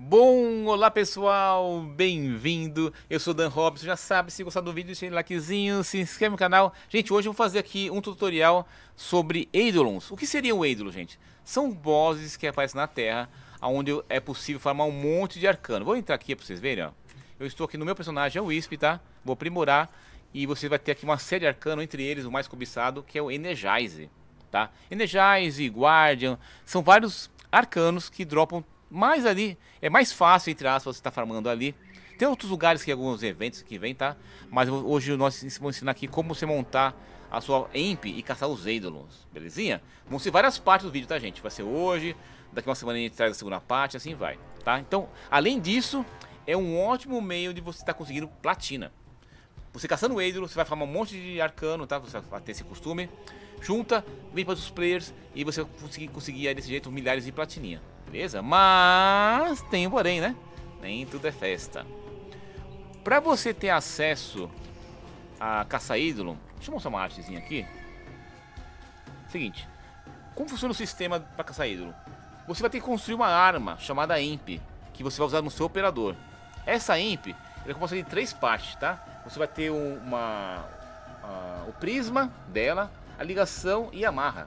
Bom, olá pessoal, bem-vindo, eu sou Dan Robson, já sabe, se gostar do vídeo, deixa o likezinho, se inscreve no canal. Gente, hoje eu vou fazer aqui um tutorial sobre Eidolons. O que seria um Eidolon, gente? São bosses que aparecem na Terra, onde é possível farmar um monte de arcano. Vou entrar aqui para vocês verem, ó. Eu estou aqui no meu personagem, é o Wisp, tá? Vou aprimorar e você vai ter aqui uma série de arcano, entre eles o mais cobiçado, que é o Energize, tá? Energize, Guardian, são vários arcanos que dropam. Mas ali é mais fácil, entre aspas, você estar farmando ali. Tem outros lugares que alguns eventos que vem, tá? Mas hoje nós vamos ensinar aqui como você montar a sua Imp e caçar os Eidolons, belezinha? Vão ser várias partes do vídeo, tá, gente? Vai ser hoje, daqui uma semana a gente traz a segunda parte, assim vai, tá? Então, além disso, é um ótimo meio de você estar conseguindo platina. Você caçando o Eidolon, você vai farmar um monte de arcano, tá? Você vai ter esse costume. Junta, vem para os players e você vai conseguir aí, desse jeito milhares de platininha. Beleza? Mas tem um porém, né? Nem tudo é festa. Para você ter acesso a caça ídolo, deixa eu mostrar uma artezinha aqui. Seguinte, como funciona o sistema para caçar ídolo? Você vai ter que construir uma arma chamada Imp, que você vai usar no seu operador. Essa Imp, ela é composta de 3 partes, tá? Você vai ter o prisma dela, a ligação e a amarra.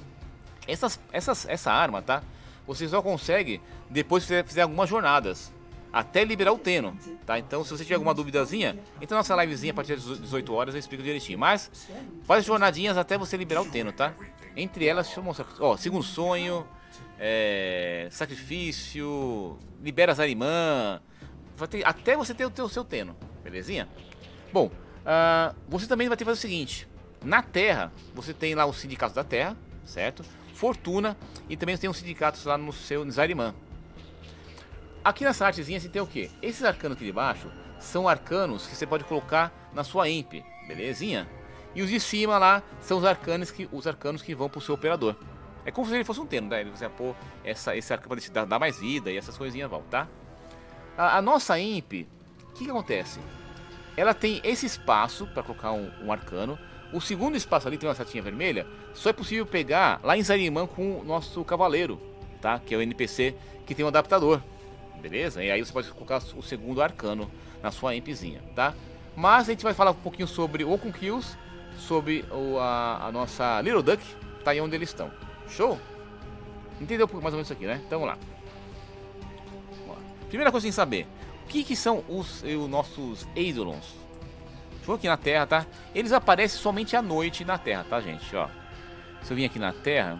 Essa arma, tá? Você só consegue depois que você fizer algumas jornadas, até liberar o Tenno, tá? Então se você tiver alguma duvidazinha, entra na nossa livezinha a partir das 18 horas, eu explico direitinho. Mas faz jornadinhas até você liberar o Tenno, tá? Entre elas, deixa eu mostrar, ó, segundo sonho, sacrifício, libera Zarimã, até você ter o seu Tenno, belezinha? Bom, você também vai ter que fazer o seguinte, na Terra, você tem lá o Sindicato da Terra, certo? Fortuna e também tem uns sindicatos lá no seu Zarimã. Aqui nessa artezinha você tem o que? Esses arcanos aqui de baixo são arcanos que você pode colocar na sua Imp, belezinha? E os de cima lá são os arcanos que vão pro seu operador. É como se ele fosse um Tenno, né? Você vai pôr esse arcano para dar mais vida e essas coisinhas vão, tá? A nossa Imp, o que acontece? Ela tem esse espaço para colocar um arcano. O segundo espaço ali tem uma setinha vermelha. Só é possível pegar lá em Zarimã com o nosso cavaleiro, tá? Que é o NPC que tem um adaptador, beleza? E aí você pode colocar o segundo arcano na sua Impzinha, tá? Mas a gente vai falar um pouquinho sobre o Okun Kills, sobre a nossa Little Duck, tá aí onde eles estão. Show? Entendeu mais ou menos isso aqui, né? Então vamos lá. Primeira coisa que tem que saber, o que são os nossos Eidolons? Vou aqui na Terra, tá? Eles aparecem somente à noite na Terra, tá, gente? Ó, se eu vim aqui na Terra,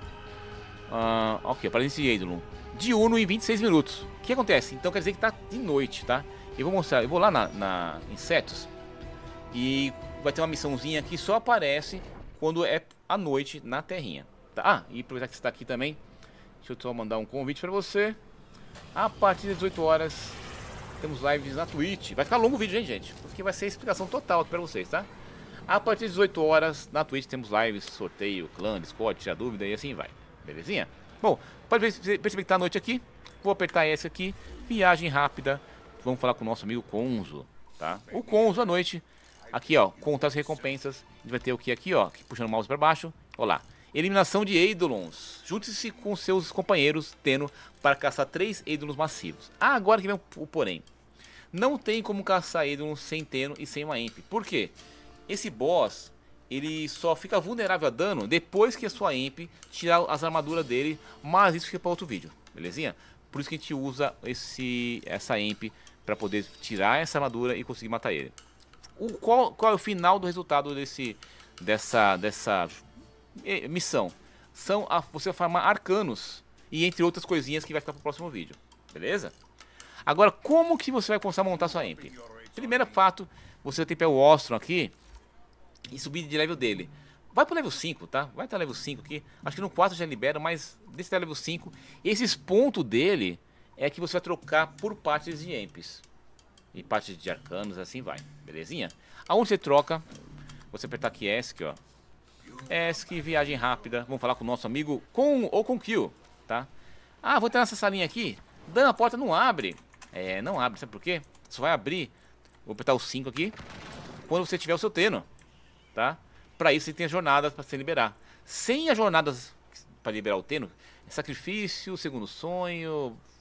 ok, aparece esse Eidolon diurno em 26 minutos. O que acontece? Então quer dizer que tá de noite, tá? Eu vou mostrar, eu vou lá na insetos e vai ter uma missãozinha que só aparece quando é à noite na Terrinha, tá? Ah, e aproveitar que você tá aqui também, deixa eu só mandar um convite pra você. A partir das 18 horas temos lives na Twitch. Vai ficar longo o vídeo, hein, gente? Porque vai ser a explicação total aqui pra vocês, tá? A partir das 18 horas na Twitch temos lives, sorteio, clã, Discord, tirar dúvida e assim vai. Belezinha? Bom, pode perceber que tá à noite aqui. Vou apertar esse aqui. Viagem rápida. Vamos falar com o nosso amigo Conzo, tá? O Conzo à noite. Aqui, ó, contar as recompensas. A gente vai ter o que aqui, ó, puxando o mouse pra baixo. Olha lá. Eliminação de Eidolons. Junte-se com seus companheiros Tenno para caçar 3 Eidolons massivos. Ah, agora que vem o porém. Não tem como caçar Eidolons sem Tenno e sem uma Imp. Por quê? Esse boss, ele só fica vulnerável a dano depois que a sua Imp tirar as armaduras dele. Mas isso fica para outro vídeo, belezinha? Por isso que a gente usa essa Imp para poder tirar essa armadura e conseguir matar ele. Qual é o final do resultado dessa missão? Você farmar arcanos e entre outras coisinhas que vai ficar pro próximo vídeo, beleza? Agora, como que você vai começar a montar sua Imp? Primeiro fato, você vai ter que pegar o Ostrom aqui e subir de level dele. Vai pro level 5, tá? Vai até level 5 aqui. Acho que no 4 já libera, mas desse level 5. Esses pontos dele é que você vai trocar por partes de Imps. E partes de arcanos, assim vai. Belezinha? Aonde você troca, você apertar aqui ESC, ó. ESC, viagem rápida. Vamos falar com o nosso amigo Okun Kill, tá? Ah, vou entrar nessa salinha aqui. Dan, a porta não abre. Não abre, sabe por quê? Só vai abrir. Vou apertar o 5 aqui quando você tiver o seu Tenno, tá? Pra isso você tem as jornadas pra se liberar. Sem as jornadas para liberar o Tenno, sacrifício, segundo sonho,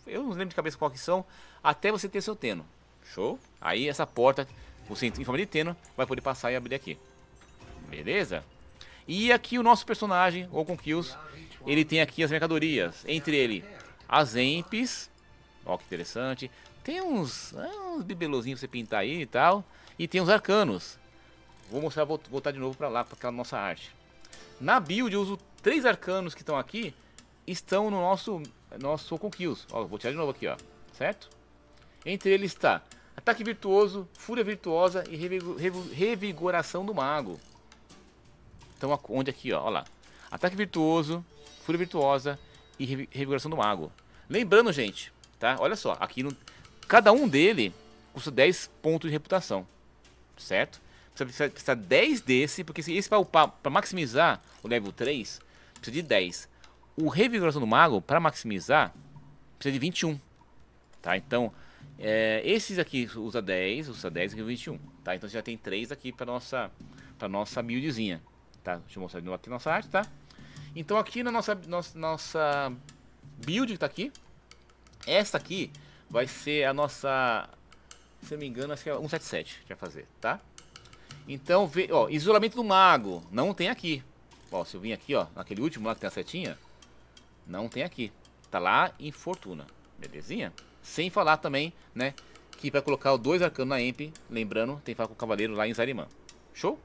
eu não lembro de cabeça qual que são, até você ter seu Tenno. Show? Aí essa porta, você em forma de Tenno, vai poder passar e abrir aqui. Beleza? E aqui o nosso personagem, o Okon Kills, ele tem aqui as mercadorias. Entre ele, as Emps. Ó que interessante. Tem uns bibelozinhos pra você pintar aí e tal. E tem os arcanos. Vou mostrar, vou voltar de novo pra lá, pra aquela nossa arte. Na build eu uso 3 arcanos que estão aqui. Estão no nosso Okon Kills. Ó, vou tirar de novo aqui, ó. Certo? Entre eles está Ataque Virtuoso, Fúria Virtuosa e Revigoração do Mago. Então onde aqui, ó lá. Ataque Virtuoso, Fúria Virtuosa e Revigoração do Mago. Lembrando, gente, tá? Olha só, aqui cada um dele custa 10 pontos de reputação. Certo? Precisa 10 desse, porque esse para upar, para maximizar o level 3, precisa de 10. O Revigoração do Mago, para maximizar, precisa de 21. Tá? Então, esses aqui usa 10 e 21. Tá? Então você já tem 3 aqui para nossa buildzinha. Tá? Deixa eu mostrar de novo aqui nossa arte, tá? Então aqui na nossa build que tá aqui, essa aqui vai ser a nossa, se eu não me engano, acho que é 177 que vai fazer, tá? Então, ó, isolamento do mago, não tem aqui. Ó, se eu vim aqui, ó, naquele último lá que tem a setinha, não tem aqui. Tá lá em Fortuna, belezinha? Sem falar também, né, que vai colocar os 2 arcanos na Emp, lembrando, tem que falar com o cavaleiro lá em Zariman. Show?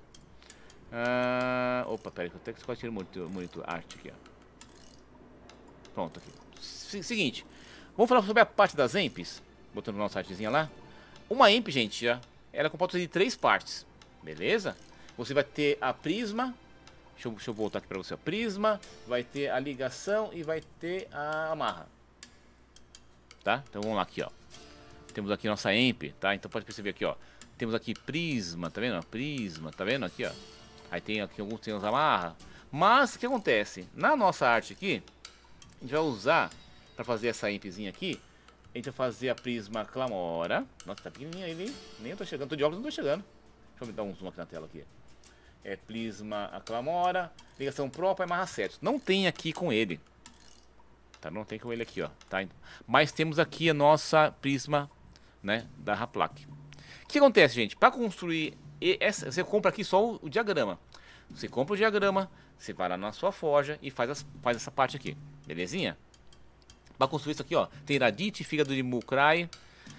Opa, pera aí, que eu tenho que tirar o monitor arte aqui, ó. Pronto, aqui. Seguinte, vamos falar sobre a parte das Emps, botando nossa artezinha lá. Uma Emp, gente, já, ela é composta de 3 partes, beleza? Você vai ter a prisma, deixa eu voltar aqui pra você, a prisma, vai ter a ligação e vai ter a amarra. Tá? Então vamos lá aqui, ó. Temos aqui nossa Emp, tá? Então pode perceber aqui, ó. Temos aqui prisma, tá vendo? Prisma, tá vendo aqui, ó. Aí tem aqui alguns tem as amarra. Mas o que acontece? Na nossa arte aqui, a gente vai usar para fazer essa Empzinha aqui. A gente vai fazer a prisma Clamora. Nossa, tá pequenininha ele. Nem eu tô chegando, tô de óculos, não tô chegando. Deixa eu dar um zoom aqui na tela aqui. É prisma Clamora, ligação própria e amarra setos. Não tem aqui com ele. Tá, não tem com ele aqui, ó, tá? Mas temos aqui a nossa prisma, né, da Raplac. O que acontece, gente? Para construir essa, você compra aqui só o diagrama. Você compra o diagrama, você vai lá na sua forja e faz essa parte aqui, belezinha? Para construir isso aqui, ó, tem Radite, fígado de Mulcry.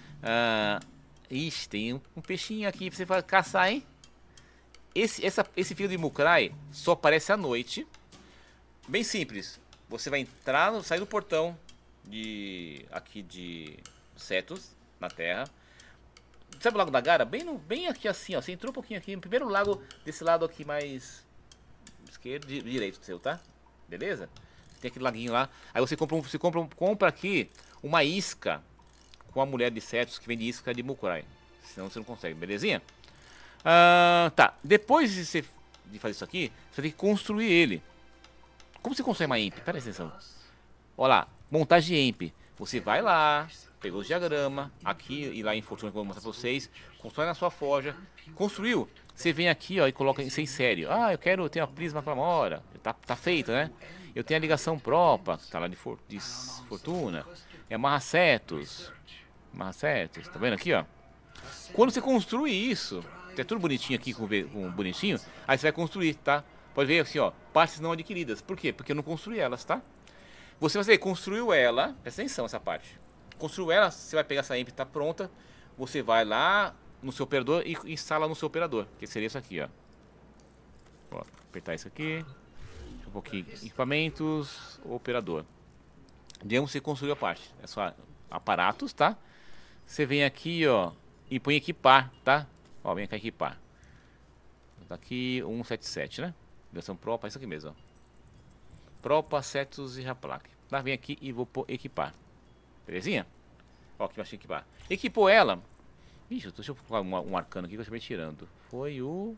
Ixi, tem um peixinho aqui pra você caçar, hein? Esse fígado de Mulcry só aparece à noite. Bem simples. Você vai entrar, sair do portão aqui de Cetus, na Terra. Sabe o Lago da Gara? Bem aqui assim, ó. Você entrou um pouquinho aqui, no primeiro lago desse lado aqui mais esquerdo, direito seu, tá? Beleza? Tem aquele laguinho lá. Aí você compra aqui uma isca com a mulher de Cetus que vende isca de Mulcry. Senão você não consegue, belezinha? Tá. Depois de fazer isso aqui, você tem que construir ele. Como você constrói uma Emp? Presta atenção. Olha lá, montagem de Emp. Você vai lá, pegou os diagramas, aqui e lá em Fortuna que eu vou mostrar pra vocês. Constrói na sua forja. Construiu. Você vem aqui, ó, e coloca isso em sério. Eu quero ter uma prisma Clamora. Tá feito, né? Eu tenho a ligação própria, tá lá de Fortuna. É amarra setos. Tá vendo aqui, ó? Quando você construi isso, é tudo bonitinho aqui com bonitinho, aí você vai construir, tá? Pode ver assim, ó, partes não adquiridas. Por quê? Porque eu não construí elas, tá? Você vai ver, construiu ela, presta atenção essa parte. Construiu ela, você vai pegar essa Emp, tá pronta. Você vai lá no seu operador e instala no seu operador, que seria isso aqui, ó. Ó, apertar isso aqui. Um pouquinho, equipamentos, operador. Digamos que você construiu a parte. É só aparatos, tá? Você vem aqui, ó, e põe equipar, tá? Ó, vem aqui equipar. Tá aqui 177, né? Versão Propa, isso aqui mesmo, ó. Propa, Cetus e Raplac. Tá? Vem aqui e vou equipar. Belezinha? Ó, aqui eu achei equipar. Equipou ela. Ixi, deixa eu colocar um arcano aqui que eu acabei tirando. Foi o...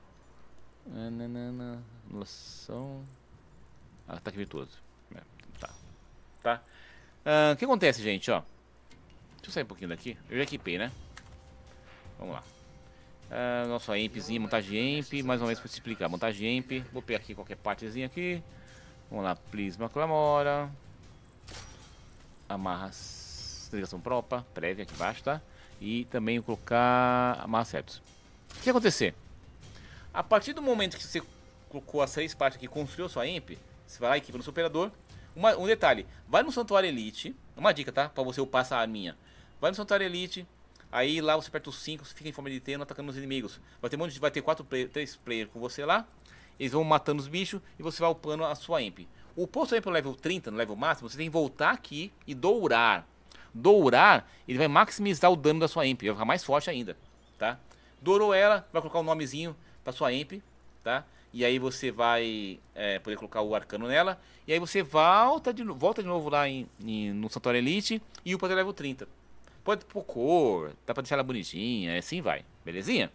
Anulação... Ataque virtuoso. Tá. O que acontece, gente, ó. Deixa eu sair um pouquinho daqui. Eu já equipei, né? Vamos lá. Nossa Empzinha, montagem Emp, mais uma vez para te explicar, montagem Emp, vou pegar aqui qualquer partezinha aqui, vamos lá, prisma Clamora, amarra Navegação propa, prévia aqui embaixo, tá? E também colocar amarra-septos. O que vai acontecer? A partir do momento que você colocou as 3 partes aqui, construiu sua imp, você vai lá e equipa no seu operador. Um detalhe, vai no Santuário Elite, uma dica, tá? Pra você upar essa arminha. Vai no Santuário Elite, aí lá você aperta os 5, fica em forma de Tenno atacando os inimigos. Vai ter 3 players com você lá, eles vão matando os bichos e você vai upando a sua imp. Upou sua imp no level 30, no level máximo, você tem que voltar aqui e dourar. Dourar, ele vai maximizar o dano da sua imp, vai ficar mais forte ainda, tá? Dourou ela, vai colocar um nomezinho pra sua imp, tá? E aí você vai poder colocar o arcano nela. E aí você volta de novo lá no Santuário Elite e upa até level 30. Pode pôr cor, dá pra deixar ela bonitinha, assim vai, belezinha?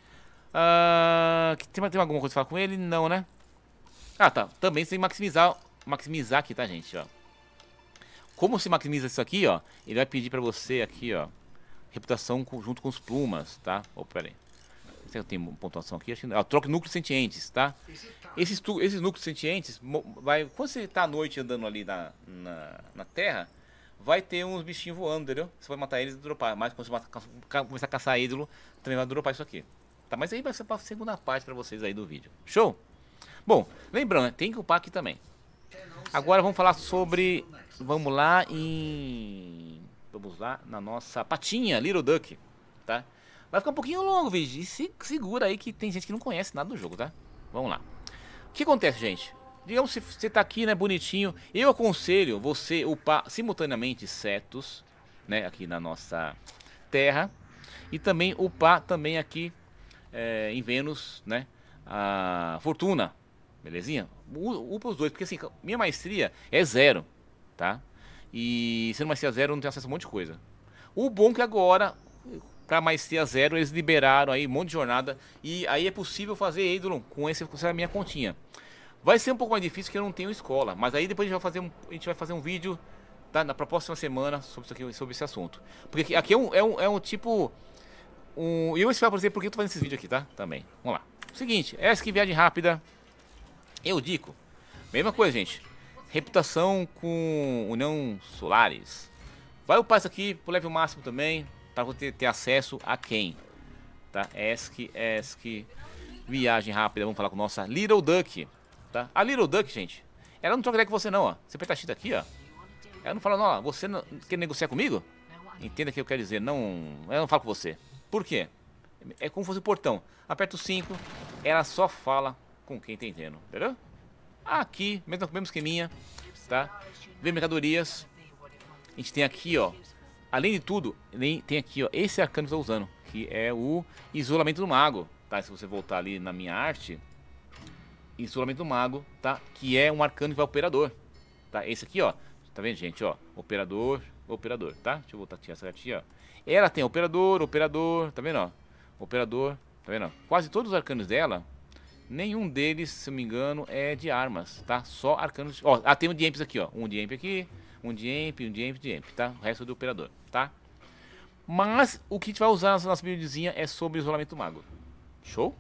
Tem alguma coisa pra falar com ele? Não, né? Ah, tá, também você tem que maximizar aqui, tá, gente, ó. Como se maximiza isso aqui, ó, ele vai pedir pra você aqui, ó, reputação junto com os plumas, tá? Opa, pera aí. Se eu tenho pontuação aqui, acho que troca núcleos sentientes, tá? Esses núcleos sentientes, quando você tá à noite andando ali na terra, vai ter uns bichinhos voando, entendeu? Você vai matar eles e dropar. Mas quando você começar a caçar ídolo, também vai dropar isso aqui. Tá, mas aí vai ser pra segunda parte pra vocês aí do vídeo. Show? Bom, lembrando, né, tem que upar aqui também. Agora vamos falar sobre... Vamos lá na nossa patinha, Little Duck, tá? Vai ficar um pouquinho longo o vídeo, e segura aí que tem gente que não conhece nada do jogo, tá? Vamos lá. O que acontece, gente? Digamos que você tá aqui, né, bonitinho. Eu aconselho você upar simultaneamente Cetus, né, aqui na nossa terra. E também upar também aqui em Vênus, né, a Fortuna. Belezinha? Upa os dois, porque assim, minha maestria é 0, tá? E sendo maestria 0 eu não tenho acesso a um monte de coisa. O bom é que agora, pra maestria 0, eles liberaram aí um monte de jornada. E aí é possível fazer Eidolon com essa minha continha. Vai ser um pouco mais difícil porque eu não tenho escola. Mas aí depois a gente vai fazer um vídeo, tá, na próxima semana sobre esse assunto. Porque aqui é um tipo... E eu vou explicar pra você por que eu tô fazendo esse vídeo aqui, tá? Também. Vamos lá. Seguinte, essa aqui viagem rápida. Eu digo, mesma coisa, gente. Reputação com União Solares. Vai upar isso aqui pro level máximo também, para você ter acesso a quem? Tá? ESC, viagem rápida. Vamos falar com nossa Little Duck, tá? A Little Duck, gente, ela não troca ideia com você não, ó. Você aperta X aqui, ó. Ela não fala, não, ó, você não quer negociar comigo? Entenda o que eu quero dizer, não, ela não fala com você. Por quê? É como se fosse o portão. Aperta o 5, ela só fala com quem tá entendendo, entendeu? Aqui, mesmo esqueminha, tá? Vem mercadorias. A gente tem aqui, ó, além de tudo, tem aqui, ó, esse arcano que eu tô usando, que é o Isolamento do Mago, tá? Se você voltar ali na minha arte, Isolamento do Mago, tá? Que é um arcano que vai operador, tá? Esse aqui, ó, tá vendo, gente, ó, operador, tá? Deixa eu voltar aqui essa cartinha, ó. Ela tem operador, tá vendo, ó? Operador, tá vendo, ó? Quase todos os arcanos dela, nenhum deles, se eu não me engano, é de armas, tá? Só arcanos... Ó, tem um de amps aqui, ó. Um de amp aqui, um de amp, tá? O resto é do operador, tá? Mas o que a gente vai usar na nossa buildzinha é sobre Isolamento Mago. Show?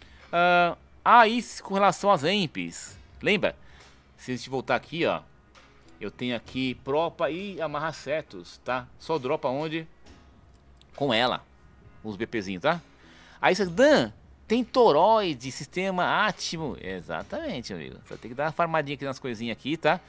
Aí, com relação às amps, lembra? Se a gente voltar aqui, ó, eu tenho aqui Propa e Amarra-Cetos, tá? Só dropa onde? Com ela, os BPzinhos, tá? Aí você... Dan, tem toroide, sistema átimo. Exatamente, amigo. Só tem que dar uma farmadinha aqui nas coisinhas aqui, tá?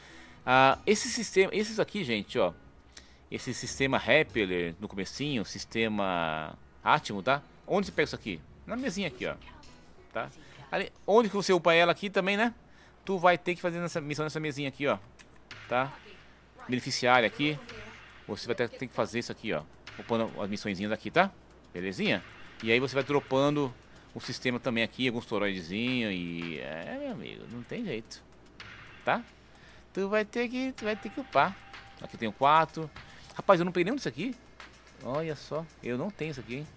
Esses aqui, gente, ó. Esse sistema Repeller no comecinho, sistema átimo, tá? Onde você pega isso aqui? Na mesinha aqui, ó. Tá? Ali, onde que você upa ela aqui também, né? Tu vai ter que fazer nessa missão nessa mesinha aqui, ó. Tá? Beneficiária aqui. Você vai ter que fazer isso aqui, ó. Upando as missõezinhas aqui, tá? Belezinha? E aí você vai dropando o sistema também aqui, alguns toroidezinhos e... meu amigo, não tem jeito. Tá? Tu vai ter que upar. Aqui tem 4. Rapaz, eu não peguei nenhum disso aqui. Olha só, eu não tenho isso aqui, hein?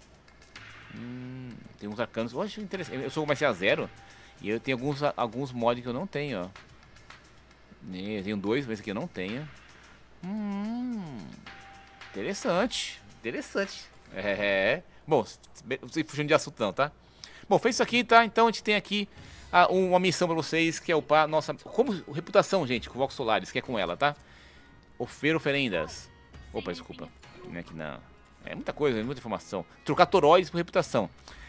Tem uns arcanos. Oxe, interessante. Eu sou comecei a 0 e eu tenho alguns mods que eu não tenho, ó. Eu tenho 2, mas aqui eu não tenho. Interessante. Bom, não sei fugindo de assunto não, tá? Bom, fez isso aqui, tá? Então a gente tem aqui uma missão pra vocês, que é upar nossa... Como reputação, gente, com o Vox Solaris, que é com ela, tá? Oferendas. Opa, desculpa. Não é que não. É muita coisa, muita informação. Trocar toroides por reputação.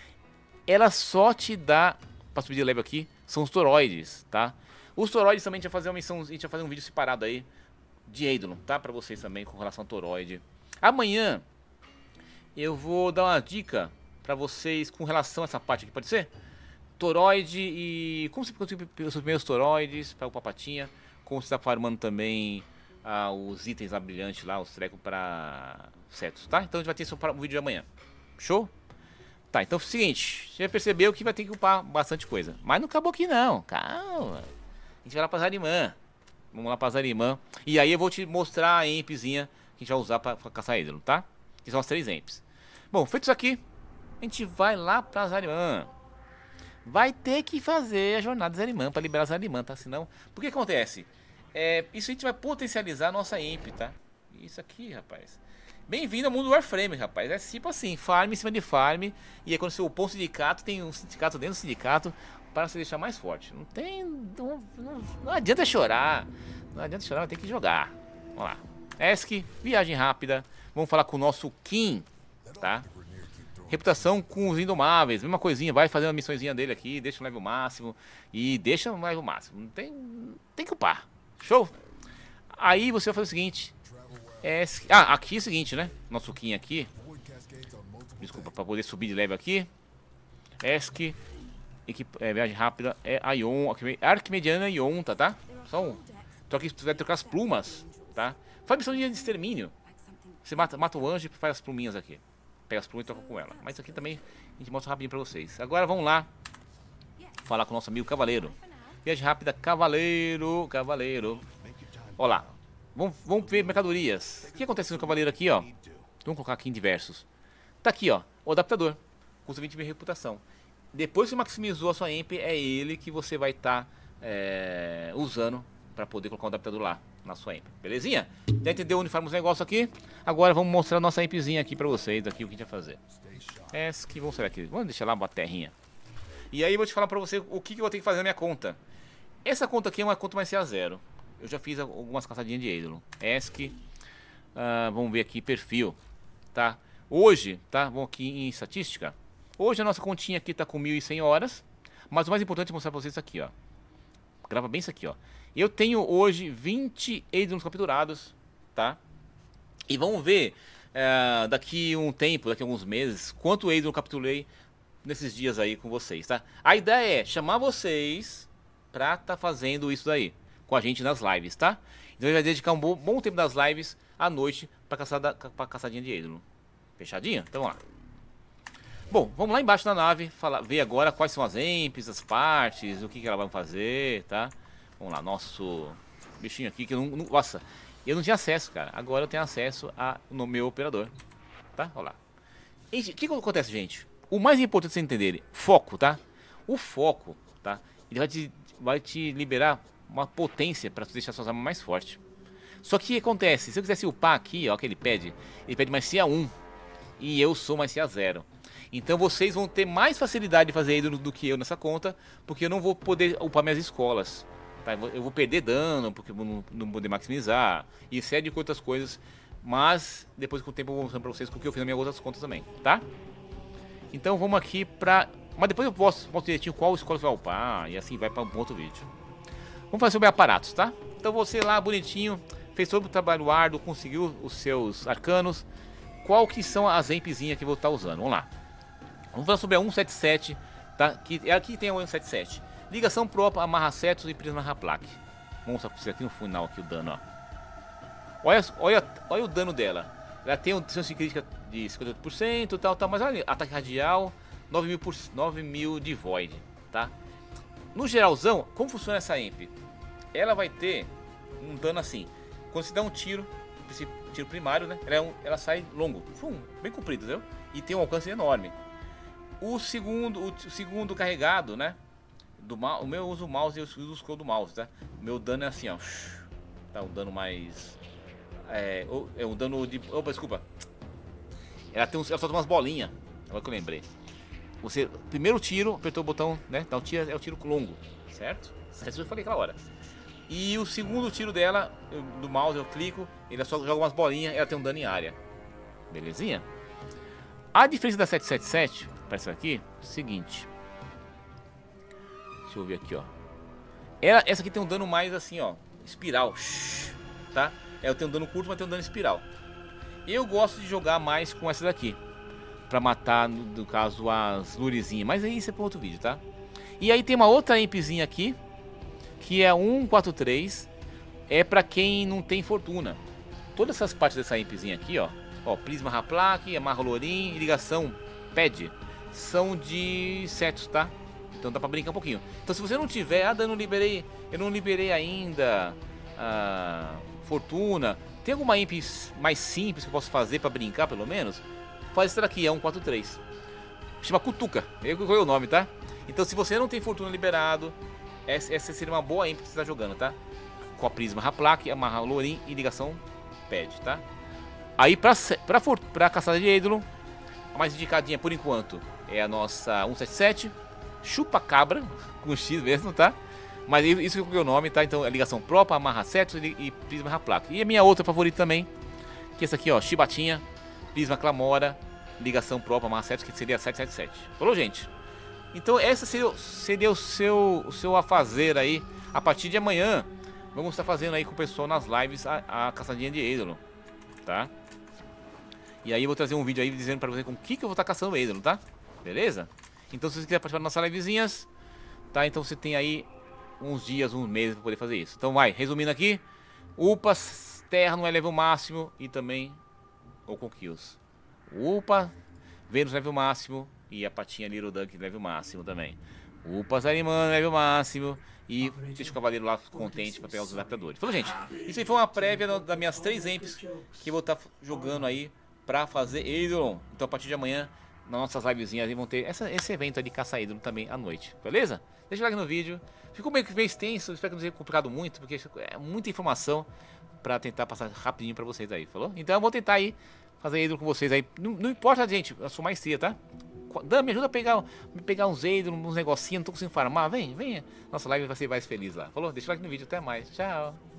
Ela só te dá, pra subir de level aqui, são os toroides, tá? Os toroides também a gente vai fazer uma missão, a gente vai fazer um vídeo separado aí de Eidolon, tá? Pra vocês também com relação ao toroide. Amanhã eu vou dar uma dica pra vocês com relação a essa parte aqui, pode ser? Toroide e como você conseguir os primeiros toroides para o Papatinha, como você tá farmando também os itens lá brilhantes lá, os trecos pra setos, tá? Então a gente vai ter isso para o vídeo de amanhã. Show? Tá, então é o seguinte, você já percebeu que vai ter que upar bastante coisa. Mas não acabou aqui não, calma. A gente vai lá pra Zarimã. Vamos lá pra Zarimã. E aí eu vou te mostrar a ampzinha que a gente vai usar pra caçar Eidolon, tá? Que são as 3 amps. Bom, feito isso aqui, a gente vai lá pra Zarimã. Vai ter que fazer a jornada Zarimã pra liberar Zarimã, tá? Senão, por que acontece? Isso a gente vai potencializar a nossa amp, tá? Isso aqui, rapaz. Bem-vindo ao mundo do Warframe, rapaz. É tipo assim, farm em cima de farm. E aí quando você upou um sindicato, tem um sindicato dentro do sindicato para se deixar mais forte. Não tem... Não adianta chorar. Não adianta chorar, tem que jogar. Vamos lá. ESC, viagem rápida. Vamos falar com o nosso Kim, tá? Reputação com os Indomáveis. Mesma coisinha, vai fazer uma missãozinha dele aqui. Deixa o level máximo. E deixa o level máximo. Não tem que upar. Show? Aí você vai fazer o seguinte... aqui é o seguinte, né? Nosso Kim aqui. Desculpa, para poder subir de level aqui. ESC, viagem rápida, Ion, Arquimediana e Ion, tá? Só você vai trocar as plumas, tá? Faz missão de extermínio. Você mata o anjo e faz as pluminhas aqui. Pega as plumas e troca com ela. Mas isso aqui também a gente mostra rapidinho pra vocês. Agora vamos lá falar com o nosso amigo Cavaleiro. Viagem rápida, Cavaleiro. Olha lá. Vamos ver mercadorias. O que acontece no Cavaleiro aqui, ó? Vamos colocar aqui em diversos. Tá aqui, ó. O adaptador. Custa 20 mil reputação. Depois que maximizou a sua amp, é ele que você vai estar usando para poder colocar o adaptador lá na sua amp. Belezinha? Já entendeu onde faz os negócios aqui? Agora vamos mostrar a nossa ampzinha aqui para vocês, aqui o que a gente vai fazer. Que vamos sair aqui. Vamos deixar lá uma terrinha. E aí eu vou te falar para você o que eu vou ter que fazer na minha conta. Essa conta aqui é uma conta mais CA0. Eu já fiz algumas caçadinhas de Eidolon. Vamos ver aqui, perfil, tá? Hoje, tá? Vamos aqui em estatística. Hoje a nossa continha aqui tá com 1.100 horas. Mas o mais importante é mostrar pra vocês isso aqui, ó. Grava bem isso aqui, ó. Eu tenho hoje 20 Eidolons capturados, tá? E vamos ver daqui um tempo, daqui a alguns meses, quanto Eidolon eu capturei nesses dias aí com vocês, tá? A ideia é chamar vocês pra tá fazendo isso daí com a gente nas lives, tá? Então a gente vai dedicar um bom tempo das lives à noite pra caçadinha de Eidolon. Fechadinho? Então vamos lá. Bom, vamos lá embaixo na nave, ver agora quais são as amps, as partes, o que ela vai fazer, tá? Vamos lá, nosso bichinho aqui que eu não... Nossa, eu não tinha acesso, cara. Agora eu tenho acesso no meu operador, tá? Olha lá. O que acontece, gente? O mais importante é você entender, foco, tá? O foco, tá? Ele vai te liberar uma potência para deixar suas armas mais fortes. Só que o que acontece? Se eu quisesse upar aqui, ó, que ele pede mais CA1 e eu sou mais CA0. Então vocês vão ter mais facilidade de fazer Eidolon do que eu nessa conta, porque eu não vou poder upar minhas escolas, tá? Eu vou perder dano, porque eu não vou poder maximizar, e série de outras coisas, mas depois com o tempo eu vou mostrando pra vocês porque eu fiz nas minhas outras contas também, tá? Então vamos aqui pra... Mas depois eu mostro direitinho qual escola você vai upar, e assim vai para um outro vídeo. Vamos fazer sobre aparatos, tá? Então você lá, bonitinho, fez todo o trabalho árduo, conseguiu os seus arcanos. Qual que são as ampzinhas que eu vou estar usando? Vamos lá. Vamos falar sobre a 177, tá? Aqui tem a 177. Ligação própria, amarra setos e prisma na placa. Vamos mostrar pra vocês aqui no final aqui o dano, ó. Olha o dano dela. Ela tem um chance de crítica de 58%, tal, mas olha, ataque radial, 9.000 de void, tá? No geralzão, como funciona essa amp? Ela vai ter um dano assim. Quando você dá um tiro, esse tiro primário, né? Ela sai longo, bem comprido, entendeu? E tem um alcance enorme. O segundo carregado, né? O meu eu uso o mouse e eu uso o scroll do mouse, tá? O meu dano é assim, ó. Tá, um dano mais... É um dano de... Opa, desculpa. Ela solta umas bolinhas. Agora que eu lembrei. Primeiro tiro, apertou o botão, né? Dá um tiro, é o tiro longo, certo? Certo, eu falei aquela hora. E o segundo tiro dela, do mouse, eu clico, ele só joga umas bolinhas, ela tem um dano em área. Belezinha? A diferença da 777 para essa aqui é o seguinte. Deixa eu ver aqui, ó. Essa aqui tem um dano mais assim, ó, espiral, tá? Ela tem um dano curto, mas tem um dano espiral. Eu gosto de jogar mais com essa daqui, pra matar, no caso, as lurizinhas. Mas aí isso é para outro vídeo, tá? E aí tem uma outra impzinha aqui, que é 143. É pra quem não tem fortuna. Todas essas partes dessa impzinha aqui, ó, Prisma Raplaque, Amarra Lorim e Ligação Pad, são de setos, tá? Então dá pra brincar um pouquinho. Então se você não tiver, eu não liberei ainda fortuna, tem alguma imp mais simples que eu posso fazer pra brincar pelo menos? Faz essa daqui, é 143. Chama Cutuca, qual é o nome, tá? Então se você não tem fortuna liberado, essa seria uma boa imp que você tá jogando, tá? Com a Prisma Raplaque, Amarra Lorim e Ligação Pad, tá? Aí pra caçada de ídolo, a mais indicadinha por enquanto é a nossa 177, Chupa Cabra, com X mesmo, tá? Mas isso que eu coloquei o nome, tá? Então é ligação própria, Amarra Setos e Prisma Raplaque. E a minha outra favorita também, que é essa aqui, ó, Chibatinha, Prisma Clamora, ligação própria, Amarra Setos, que seria a 777. Falou, gente? Então essa seria o seu afazer aí. A partir de amanhã, vamos estar fazendo aí com o pessoal nas lives a caçadinha de ídolo, tá? E aí eu vou trazer um vídeo aí dizendo pra você com o que eu vou estar caçando o ídolo, tá? Beleza? Então se você quiser participar das nossas livezinhas, tá? Então você tem aí uns dias, uns meses pra poder fazer isso. Então vai, resumindo aqui, Upas, Terra não é level máximo e também ou com kills. Upa, Vênus level máximo e a patinha Little Dunk level máximo também. Upa, Zarimano level máximo e deixa o cavaleiro lá contente pra pegar os adaptadores. Falou, gente, isso aí foi uma prévia das minhas 3 amps que eu vou estar jogando aí pra fazer Eidolon. Então a partir de amanhã, nas nossas livezinhas aí vão ter esse evento aí de caça Eidolon também à noite, beleza? Deixa o like no vídeo. Ficou meio extenso, espero que não tenha complicado muito, porque é muita informação pra tentar passar rapidinho pra vocês aí, falou? Então eu vou tentar aí fazer Eidolon com vocês aí. Não importa, gente, a sua maestria, tá? Dan, me ajuda a pegar uns Eidolon, uns negocinhos, não tô conseguindo farmar. Vem. Nossa live vai ser mais feliz lá. Falou? Deixa o like no vídeo, até mais. Tchau.